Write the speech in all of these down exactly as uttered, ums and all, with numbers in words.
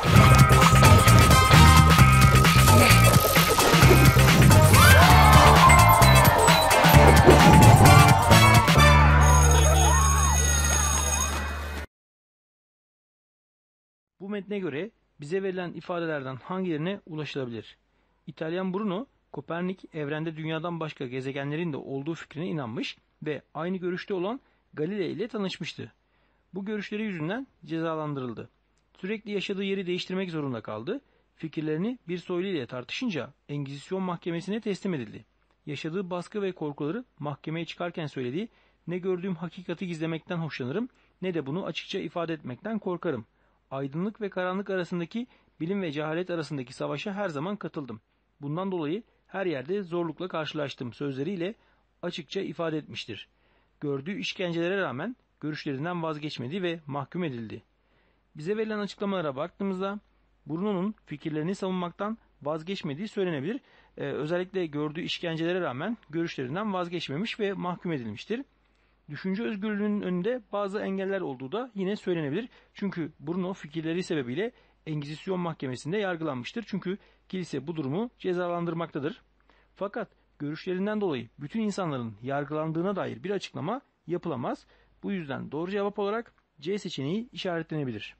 Bu metne göre bize verilen ifadelerden hangilerine ulaşılabilir? İtalyan Bruno, Kopernik evrende dünyadan başka gezegenlerin de olduğu fikrine inanmış ve aynı görüşte olan Galilei ile tanışmıştı. Bu görüşleri yüzünden cezalandırıldı. Sürekli yaşadığı yeri değiştirmek zorunda kaldı. Fikirlerini bir soylu ile tartışınca Engizisyon mahkemesine teslim edildi. Yaşadığı baskı ve korkuları mahkemeye çıkarken söylediği "Ne gördüğüm hakikati gizlemekten hoşlanırım ne de bunu açıkça ifade etmekten korkarım. Aydınlık ve karanlık arasındaki, bilim ve cehalet arasındaki savaşa her zaman katıldım. Bundan dolayı her yerde zorlukla karşılaştım" sözleriyle açıkça ifade etmiştir. Gördüğü işkencelere rağmen görüşlerinden vazgeçmedi ve mahkum edildi. Bize verilen açıklamalara baktığımızda Bruno'nun fikirlerini savunmaktan vazgeçmediği söylenebilir. Ee, özellikle gördüğü işkencelere rağmen görüşlerinden vazgeçmemiş ve mahkum edilmiştir. Düşünce özgürlüğünün önünde bazı engeller olduğu da yine söylenebilir. Çünkü Bruno fikirleri sebebiyle Engizisyon mahkemesinde yargılanmıştır. Çünkü kilise bu durumu cezalandırmaktadır. Fakat görüşlerinden dolayı bütün insanların yargılandığına dair bir açıklama yapılamaz. Bu yüzden doğru cevap olarak C seçeneği işaretlenebilir.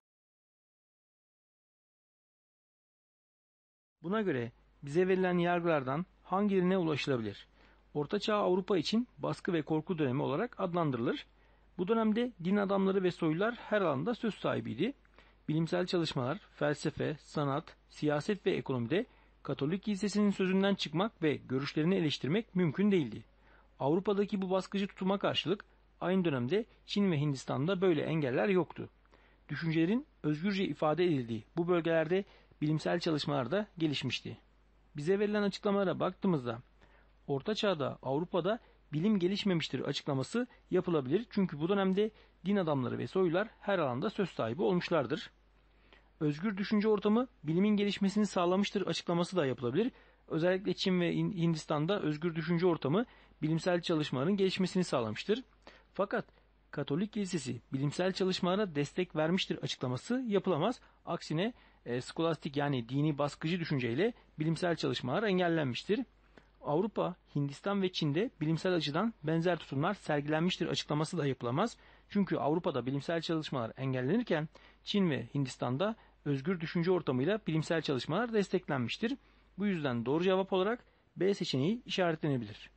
Buna göre bize verilen yargılardan hangilerine ulaşılabilir? Ortaçağ Avrupa için baskı ve korku dönemi olarak adlandırılır. Bu dönemde din adamları ve soylular her alanda söz sahibiydi. Bilimsel çalışmalar, felsefe, sanat, siyaset ve ekonomide Katolik kilisesinin sözünden çıkmak ve görüşlerini eleştirmek mümkün değildi. Avrupa'daki bu baskıcı tutuma karşılık aynı dönemde Çin ve Hindistan'da böyle engeller yoktu. Düşüncelerin özgürce ifade edildiği bu bölgelerde bilimsel çalışmalar da gelişmişti. Bize verilen açıklamalara baktığımızda Orta Çağ'da Avrupa'da bilim gelişmemiştir açıklaması yapılabilir. Çünkü bu dönemde din adamları ve soylular her alanda söz sahibi olmuşlardır. Özgür düşünce ortamı bilimin gelişmesini sağlamıştır açıklaması da yapılabilir. Özellikle Çin ve Hindistan'da özgür düşünce ortamı bilimsel çalışmaların gelişmesini sağlamıştır. Fakat Katolik Kilisesi bilimsel çalışmalara destek vermiştir açıklaması yapılamaz. Aksine e, skolastik yani dini baskıcı düşünceyle bilimsel çalışmalar engellenmiştir. Avrupa, Hindistan ve Çin'de bilimsel açıdan benzer tutumlar sergilenmiştir açıklaması da yapılamaz. Çünkü Avrupa'da bilimsel çalışmalar engellenirken Çin ve Hindistan'da özgür düşünce ortamıyla bilimsel çalışmalar desteklenmiştir. Bu yüzden doğru cevap olarak B seçeneği işaretlenebilir.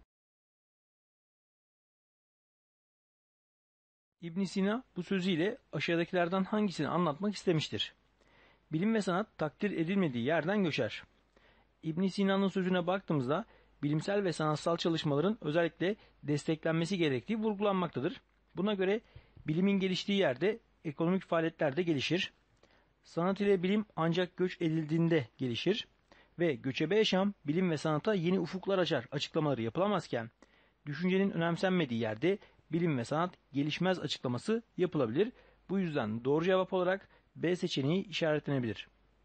İbn Sina bu sözüyle aşağıdakilerden hangisini anlatmak istemiştir? Bilim ve sanat takdir edilmediği yerden göçer. İbn Sina'nın sözüne baktığımızda bilimsel ve sanatsal çalışmaların özellikle desteklenmesi gerektiği vurgulanmaktadır. Buna göre bilimin geliştiği yerde ekonomik faaliyetler de gelişir. Sanat ile bilim ancak göç edildiğinde gelişir ve göçebe yaşam bilim ve sanata yeni ufuklar açar açıklamaları yapılamazken düşüncenin önemsenmediği yerde bilim ve sanat gelişmez açıklaması yapılabilir. Bu yüzden doğru cevap olarak B seçeneği işaretlenebilir.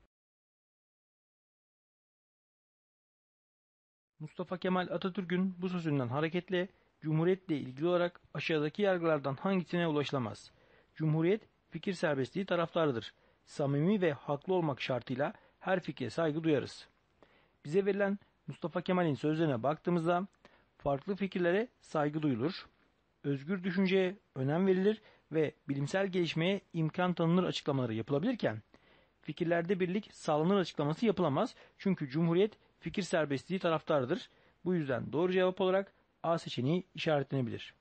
Mustafa Kemal Atatürk'ün bu sözünden hareketle Cumhuriyetle ilgili olarak aşağıdaki yargılardan hangisine ulaşılamaz? Cumhuriyet fikir serbestliği taraftarıdır. Samimi ve haklı olmak şartıyla her fikre saygı duyarız. Bize verilen Mustafa Kemal'in sözlerine baktığımızda farklı fikirlere saygı duyulur, özgür düşünceye önem verilir ve bilimsel gelişmeye imkan tanınır açıklamaları yapılabilirken fikirlerde birlik sağlanır açıklaması yapılamaz. Çünkü Cumhuriyet fikir serbestliği taraftarıdır. Bu yüzden doğru cevap olarak A seçeneği işaretlenebilir.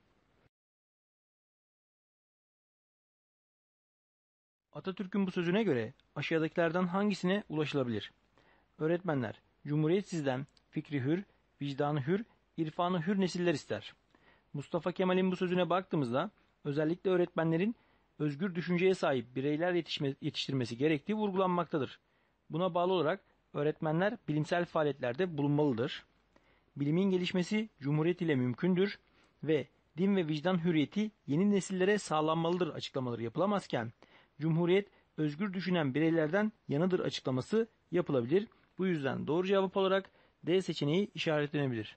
Atatürk'ün bu sözüne göre aşağıdakilerden hangisine ulaşılabilir? Öğretmenler, Cumhuriyet sizden fikri hür, vicdanı hür, irfanı hür nesiller ister. Mustafa Kemal'in bu sözüne baktığımızda özellikle öğretmenlerin özgür düşünceye sahip bireyler yetişme, yetiştirmesi gerektiği vurgulanmaktadır. Buna bağlı olarak öğretmenler bilimsel faaliyetlerde bulunmalıdır. Bilimin gelişmesi Cumhuriyet ile mümkündür ve din ve vicdan hürriyeti yeni nesillere sağlanmalıdır açıklamaları yapılamazken Cumhuriyet özgür düşünen bireylerden yanıdır açıklaması yapılabilir. Bu yüzden doğru cevap olarak D seçeneği işaretlenebilir.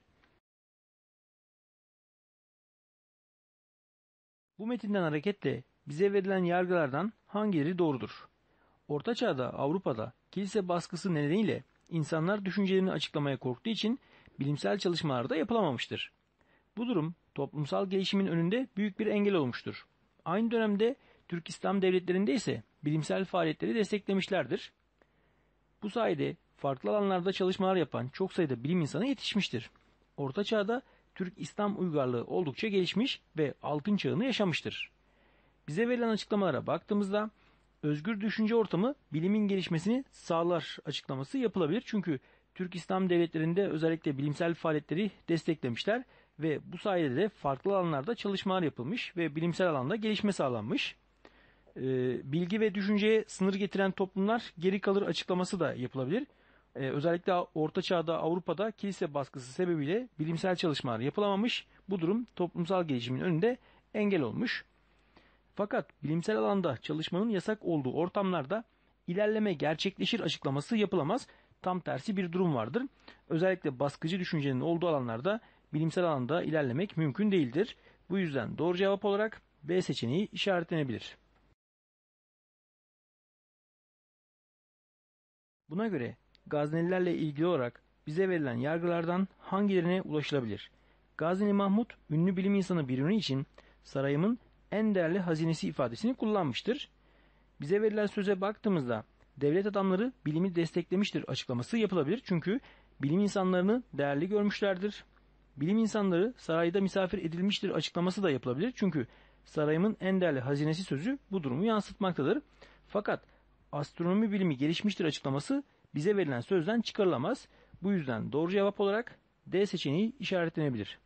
Bu metinden hareketle bize verilen yargılardan hangileri doğrudur? Orta Çağ'da Avrupa'da kilise baskısı nedeniyle insanlar düşüncelerini açıklamaya korktuğu için bilimsel çalışmalar da yapılamamıştır. Bu durum toplumsal gelişimin önünde büyük bir engel olmuştur. Aynı dönemde Türk İslam devletlerinde ise bilimsel faaliyetleri desteklemişlerdir. Bu sayede farklı alanlarda çalışmalar yapan çok sayıda bilim insanı yetişmiştir. Orta Çağ'da Türk İslam uygarlığı oldukça gelişmiş ve altın çağını yaşamıştır. Bize verilen açıklamalara baktığımızda özgür düşünce ortamı bilimin gelişmesini sağlar açıklaması yapılabilir. Çünkü Türk İslam devletlerinde özellikle bilimsel faaliyetleri desteklemişler ve bu sayede de farklı alanlarda çalışmalar yapılmış ve bilimsel alanda gelişme sağlanmış. Ee, bilgi ve düşünceye sınır getiren toplumlar geri kalır açıklaması da yapılabilir. Ee, özellikle Orta Çağ'da Avrupa'da kilise baskısı sebebiyle bilimsel çalışmalar yapılamamış. Bu durum toplumsal gelişimin önünde engel olmuş. Fakat bilimsel alanda çalışmanın yasak olduğu ortamlarda ilerleme gerçekleşir açıklaması yapılamaz. Tam tersi bir durum vardır. Özellikle baskıcı düşüncenin olduğu alanlarda bilimsel alanda ilerlemek mümkün değildir. Bu yüzden doğru cevap olarak B seçeneği işaretlenebilir. Buna göre Gaznelilerle ilgili olarak bize verilen yargılardan hangilerine ulaşılabilir? Gazneli Mahmud ünlü bilim insanı Biruni için sarayımın en değerli hazinesi ifadesini kullanmıştır. Bize verilen söze baktığımızda devlet adamları bilimi desteklemiştir açıklaması yapılabilir. Çünkü bilim insanlarını değerli görmüşlerdir. Bilim insanları sarayda misafir edilmiştir açıklaması da yapılabilir. Çünkü sarayımın en değerli hazinesi sözü bu durumu yansıtmaktadır. Fakat astronomi bilimi gelişmiştir açıklaması bize verilen sözden çıkarılamaz. Bu yüzden doğru cevap olarak D seçeneği işaretlenebilir.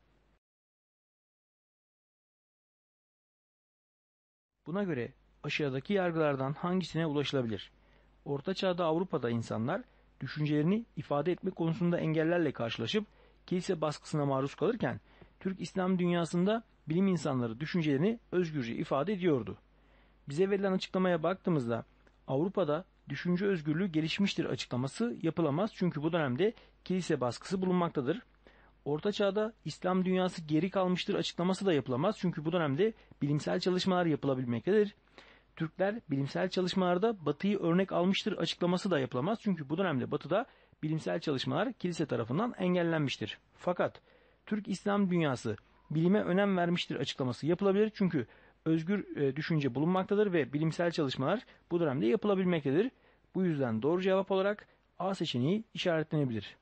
Buna göre aşağıdaki yargılardan hangisine ulaşılabilir? Orta Çağ'da Avrupa'da insanlar düşüncelerini ifade etme konusunda engellerle karşılaşıp kilise baskısına maruz kalırken Türk İslam dünyasında bilim insanları düşüncelerini özgürce ifade ediyordu. Bize verilen açıklamaya baktığımızda Avrupa'da düşünce özgürlüğü gelişmiştir açıklaması yapılamaz çünkü bu dönemde kilise baskısı bulunmaktadır. Orta Çağ'da İslam dünyası geri kalmıştır açıklaması da yapılamaz çünkü bu dönemde bilimsel çalışmalar yapılabilmektedir. Türkler bilimsel çalışmalarda Batı'yı örnek almıştır açıklaması da yapılamaz çünkü bu dönemde Batı'da bilimsel çalışmalar kilise tarafından engellenmiştir. Fakat Türk İslam dünyası bilime önem vermiştir açıklaması yapılabilir çünkü özgür e, düşünce bulunmaktadır ve bilimsel çalışmalar bu dönemde yapılabilmektedir. Bu yüzden doğru cevap olarak A seçeneği işaretlenebilir.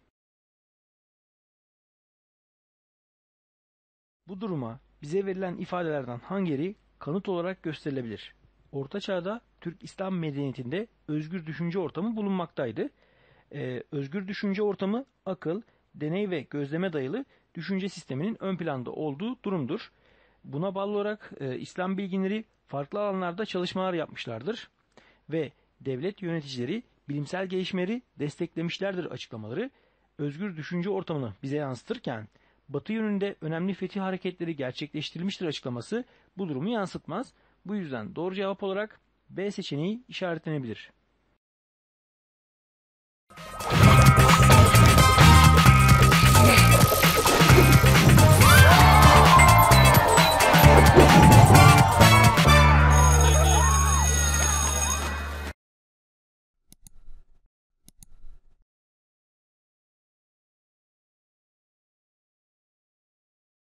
Bu duruma bize verilen ifadelerden hangileri kanıt olarak gösterilebilir? Orta Çağ'da Türk İslam medeniyetinde özgür düşünce ortamı bulunmaktaydı. Ee, özgür düşünce ortamı akıl, deney ve gözleme dayalı düşünce sisteminin ön planda olduğu durumdur. Buna bağlı olarak e, İslam bilginleri farklı alanlarda çalışmalar yapmışlardır ve devlet yöneticileri bilimsel gelişmeleri desteklemişlerdir açıklamaları özgür düşünce ortamını bize yansıtırken Batı yönünde önemli fetih hareketleri gerçekleştirilmiştir açıklaması bu durumu yansıtmaz. Bu yüzden doğru cevap olarak B seçeneği işaretlenebilir.